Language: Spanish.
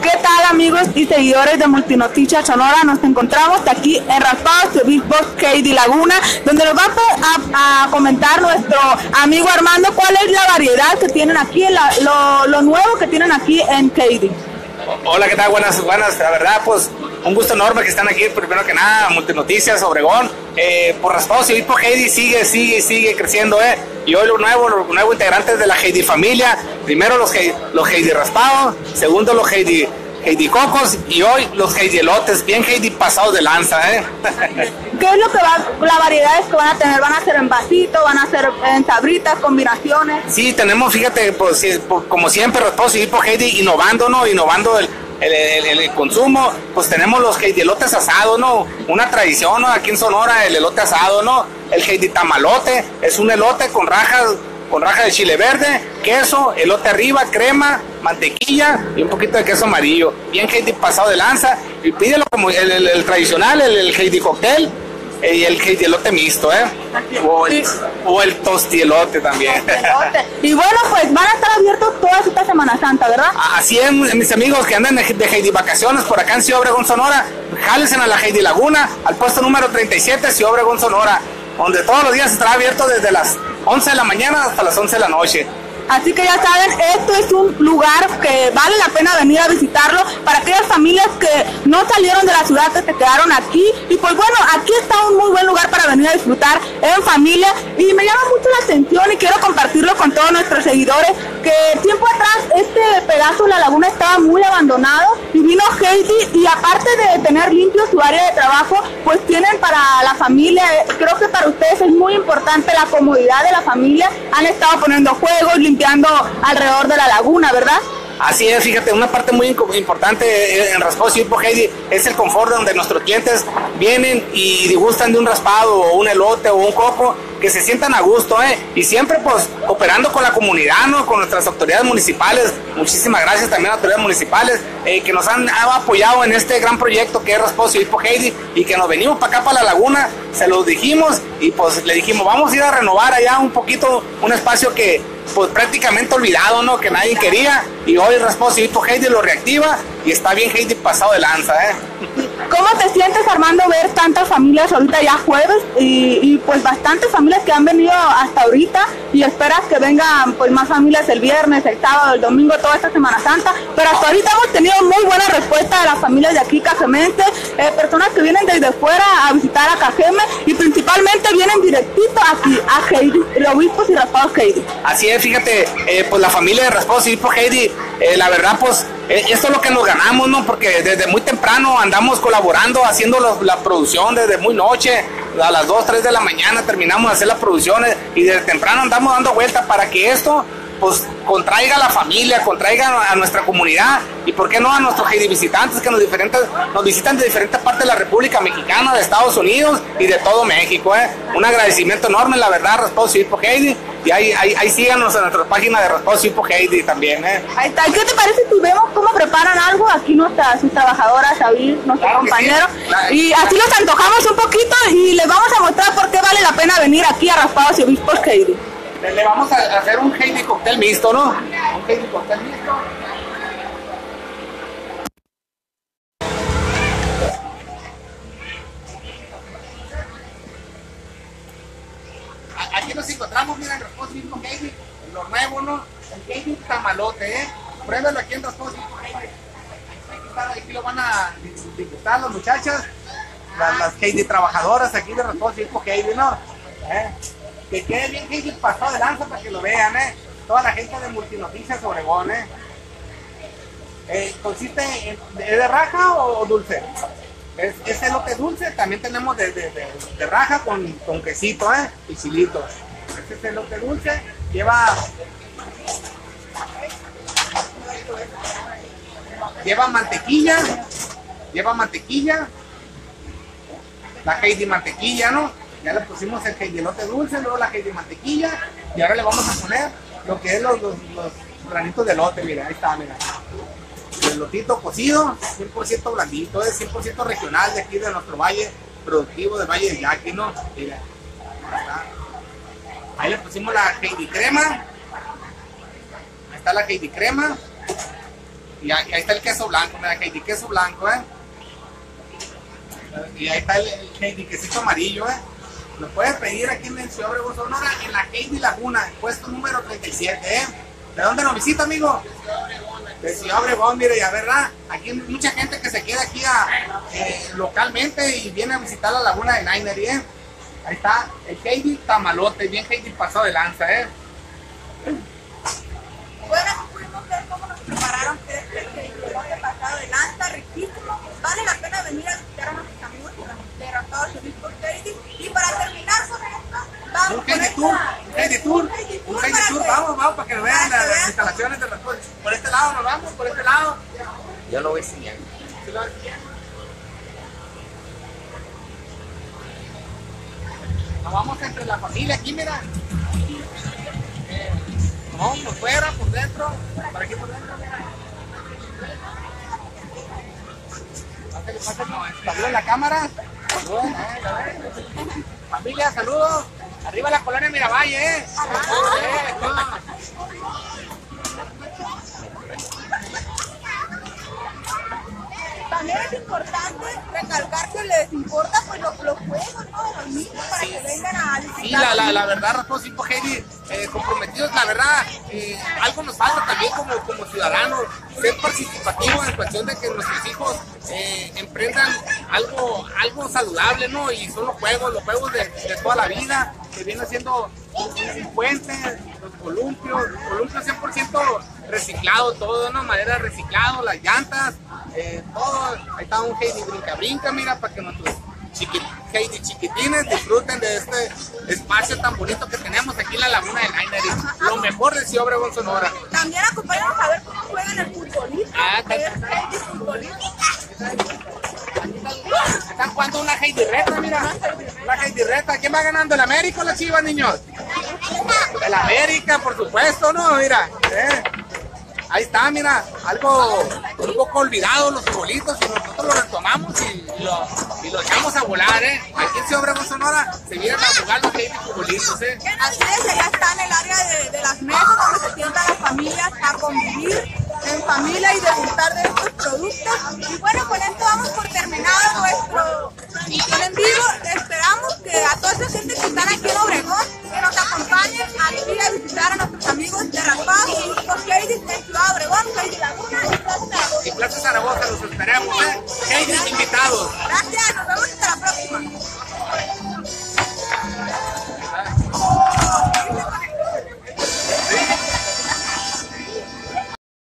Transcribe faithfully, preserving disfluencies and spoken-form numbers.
¿Qué tal, amigos y seguidores de Multinoticias Sonora? Nos encontramos aquí en Raspados de Big Boss Heidi Laguna, donde nos va a, a comentar nuestro amigo Armando cuál es la variedad que tienen aquí, la, lo, lo nuevo que tienen aquí en Heidi. Hola, ¿qué tal? Buenas, buenas. La verdad, pues, un gusto enorme que están aquí, primero que nada, Multinoticias, Obregón. Eh, por Raspados y Big Boss Heidi sigue, sigue, sigue creciendo, eh. Y hoy los nuevos, los nuevos integrantes de la Heidi familia, primero los, los Heidi Raspados, segundo los Heidi, Heidi Cocos y hoy los Heidi Elotes, bien Heidi pasados de lanza, eh. ¿Qué es lo que va, las variedades que van a tener? ¿Van a ser en vasito, van a ser en sabritas, combinaciones? Sí, tenemos, fíjate, pues, como siempre, Raspados y Big Boss Heidi innovando, ¿no? Innovando el El, el, el consumo, pues tenemos los Heidi elotes asados, ¿no? Una tradición, ¿no? Aquí en Sonora, el elote asado, ¿no? El Heidi tamalote, es un elote con rajas, con raja de chile verde, queso, elote arriba, crema, mantequilla y un poquito de queso amarillo. Bien Heidi pasado de lanza, y pídelo como el, el, el tradicional, el, el Heidi cóctel y el Heidi elote mixto, ¿eh? O el, o el tostielote también. Y bueno, pues van a estar abiertos toda esta Semana Santa, ¿verdad? Así es, mis amigos que andan de Heidi vacaciones por acá en Ciudad Obregón, Sonora, jálense a la Heidi Laguna, al puesto número treinta y siete, Ciudad Obregón, Sonora, donde todos los días estará abierto desde las once de la mañana hasta las once de la noche. Así que ya saben, esto es un lugar que vale la pena venir a visitarlo para aquellas familias que no salieron de la ciudad, que se quedaron aquí. Y pues bueno, aquí está un muy buen lugar para venir a disfrutar en familia. Y me llama mucho la atención y quiero compartirlo con todos nuestros seguidores, que tiempo atrás este pedazo de la laguna estaba muy abandonado y vino Heidi, y aparte de tener limpio su área de trabajo, pues tienen para la familia, creo que para ustedes es muy importante la comodidad de la familia. Han estado poniendo juegos, limpiando alrededor de la laguna, ¿verdad? Así es, fíjate, una parte muy importante en Raspados y Big Boss Heidi es el confort, donde nuestros clientes vienen y degustan de un raspado o un elote o un coco, que se sientan a gusto, ¿eh? Y siempre pues cooperando con la comunidad, ¿no? Con nuestras autoridades municipales. Muchísimas gracias también a las autoridades municipales eh, que nos han, han apoyado en este gran proyecto que es Raspados y Big Boss Heidi, y que nos venimos para acá, para la laguna, se los dijimos y pues le dijimos, vamos a ir a renovar allá un poquito un espacio que pues prácticamente olvidado, ¿no? Que nadie quería, y hoy Raspados y Big Boss Heidi lo reactiva y está bien Heidi pasado de lanza, ¿eh? ¿Cómo te sientes, Armando, ver tantas familias ahorita ya jueves y, y pues bastantes familias que han venido hasta ahorita, y esperas que vengan pues más familias el viernes, el sábado, el domingo, toda esta Semana Santa? Pero hasta ahorita hemos tenido muy buena respuesta de las familias de aquí, cajemenses, eh, personas que vienen desde fuera a visitar a Cajeme, y principalmente vienen directito aquí a Heidi, los Obispos y Raspados Heidi. Así es, fíjate, eh, pues la familia de Raspados y Big Boss Heidi, eh, la verdad pues eh, esto es lo que nos ganamos, ¿no? Porque desde muy temprano andamos colaborando, haciendo los, la producción desde muy noche, a las dos, tres de la mañana terminamos de hacer las producciones, y desde temprano andamos dando vueltas para que esto pues contraiga a la familia, contraiga a nuestra comunidad, y por qué no a nuestros Heidi visitantes que nos, diferentes, nos visitan de diferentes partes de la República Mexicana, de Estados Unidos y de todo México, ¿eh? Un agradecimiento enorme, la verdad, Raspados y Big Boss Heidi, y ahí, ahí, ahí síganos en nuestra página de Raspados y Big Boss Heidi también, ¿eh? Ahí está. ¿Qué te parece si vemos cómo preparan algo aquí nuestras sus trabajadoras, David, nuestro claro compañero? Sí, claro. Y así los antojamos un poquito y les vamos a mostrar por qué vale la pena venir aquí a Raspados y Big Boss Heidi. Le vamos a hacer un Heidi cóctel mixto, ¿no? Un Heidi cóctel mixto. Aquí nos encontramos, miren, Raspados y Big Boss Heidi, lo nuevo, ¿no? El Heidi tamalote, ¿eh? Pruébelo aquí en Raspados y Big Boss Heidi. Aquí, aquí lo van a disfrutar las muchachas, las, las Heidi trabajadoras aquí de Raspados y Big Boss Heidi, ¿no? ¿Eh? Que quede bien Heidi pasado de lanza para que lo vean, ¿eh? Toda la gente de Multinoticias Obregón, ¿eh? eh ¿Consiste en, de, de raja o dulce? Es, es elote dulce, también tenemos de, de, de, de raja con, con quesito, ¿eh? Y chilitos. Este es elote dulce, lleva... Lleva mantequilla, lleva mantequilla, la Heidi mantequilla, ¿no? Ya le pusimos el Heidi elote dulce, luego la Heidi mantequilla, y ahora le vamos a poner lo que es los, los, los granitos de elote, mira, ahí está, mira. El elotito cocido, cien por ciento blandito, es cien por ciento regional de aquí de nuestro valle productivo, del Valle de Yaqui, ¿no? Mira, ahí está. Ahí le pusimos la Heidi crema, ahí está la Heidi crema, Y ahí, ahí está el queso blanco, mira, Heidi, queso blanco, ¿eh? Y ahí está el, el Heidi, quesito amarillo, ¿eh? Lo puedes pedir aquí en Ciudad Obregón, Sonora, en la Heidi Laguna, puesto número treinta y siete, ¿eh? ¿De dónde nos visita, amigo? De Ciudad Obregón, mire, ya verdad, aquí hay mucha gente que se queda aquí a, eh, localmente y viene a visitar la Laguna de Naineri, ¿eh? Ahí está el Heidi Tamalote, bien Heidi pasado de lanza, ¿eh? Bueno, aquí pudimos ver cómo nos prepararon este Heidi pasado de lanza, riquísimo. Vale la pena venir a visitar a nuestros amigos de Raspados Feliz por Heidi. Y para terminar con esto, vamos un Heidi Tour, un Heidi Tour, un Heidi Tour, vamos, vamos, para que vean las, las instalaciones de Raspados. Por este lado nos vamos, por este lado. Yo lo voy enseñando. Nos vamos entre la familia aquí, mira. Eh, nos vamos por fuera, por dentro, por aquí por dentro, mira. Pásale, pásale. Saludos en la cámara. Saludos, eh, familia, saludos. Arriba la colonia Miravalle, eh. eh También es importante recalcar que les importa pues los, los juegos, ¿no? De los niños para que vengan a visitar. Sí, la, la, la verdad, Raspados Hipo Heidi, eh, comprometidos, la verdad, eh, algo nos falta también como, como ciudadanos, ser participativos en cuestión de que nuestros hijos eh, emprendan algo, algo saludable, ¿no? Y son los juegos, los juegos de, de toda la vida, que vienen siendo un puente, los columpios, columpios cien por ciento reciclado, todo, ¿no? Madera reciclado, las llantas, eh, todo. Ahí está un Heidi brinca brinca, mira, para que nuestros chiqui, Heidi chiquitines disfruten de este espacio tan bonito que tenemos aquí en la Laguna de Naineri, lo mejor de Ciudad Obregón, Sonora. También acompáñanos a ver cómo juegan el futbolito. Ah, está, Heidi futbolito. Están jugando una Heidi Reta, mira. Una Heidi Reta. ¿Quién va ganando? ¿El América o la Chivas, niños? El América, por supuesto, ¿no? Mira. ¿eh? Ahí está, mira. Algo un poco olvidado, los futbolitos, y nosotros lo retomamos y, y, lo, y lo echamos a volar, ¿eh? Aquí en Ciudad Obregón, Sonora, se vienen a jugar los Heidi futbolitos, ¿eh? Así es, ya está en el área de, de las mesas donde se sientan las familias a convivir en familia y degustar de estos productos. Y bueno, con esto vamos por terminado nuestro transmisión en vivo.